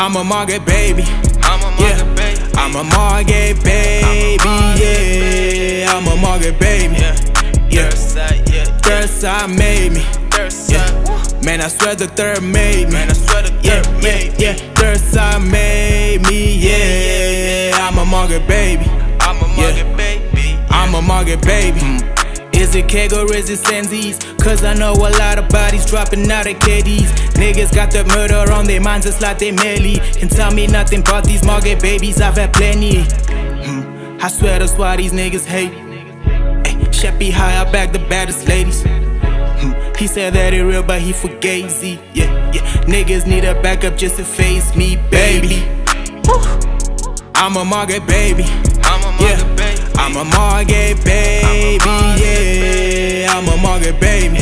I'm a Margate baby. I'm a Margate baby. I'm a Margate baby. Yeah, I'm a Margate baby. Yeah, third side made me. Man, I swear the third made me. Yeah, third side made me. Yeah, I'm a Margate baby. I'm a Margate baby. I'm a Margate baby. Is it keg or is it Senzies? Cause I know a lot of bodies dropping out of KDs. Niggas got the murder on their minds just like they merely can tell me nothing about these Margate babies, I've had plenty. I swear that's why these niggas hate. Sheppy high, I back the baddest ladies. He said that it real but he forgave Z. Yeah, niggas need a backup just to face me, baby. I'm a Margate baby. I'm a Margate baby. I'm a Margate baby. Yeah, I'm a Margate baby.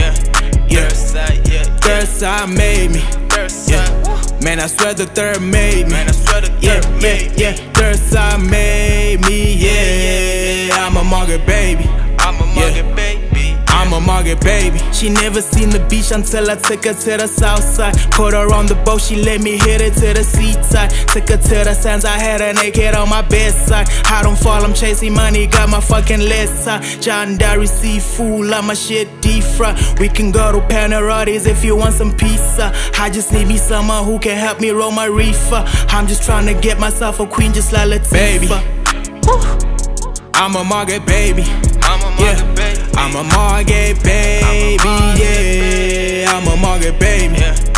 Third side made me. Man, I swear the third made me. Yeah, third side made me. Yeah, I'm a Margate baby. I'm a Margate baby. I'm a Margate baby. She never seen the beach until I took her to the south side. Put her on the boat, she let me hit it to the seaside. Took her to the sands, I had her naked on my bedside. I don't fall, I'm chasing money, got my fucking left side. John Dairy seafood, like my shit deep fried. We can go to Panarottis if you want some pizza. I just need me someone who can help me roll my reefer. I'm just trying to get myself a queen just like Latifah. Baby, I'm a Margate baby. I'm a Margate baby. I'm a Margate baby. Yeah, I'm a Margate baby.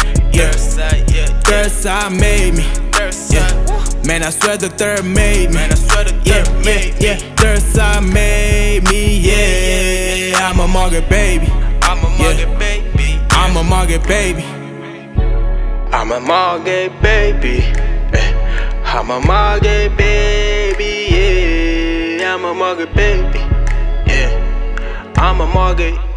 Third side made me. Man, I swear the third made me. Yeah, third side made me. Yeah, I'm a Margate baby. I'm a Margate baby. I'm a Margate baby. I'm a Margate baby. I'm a Margate baby. Yeah, I'm a Margate baby. I'm a Margate.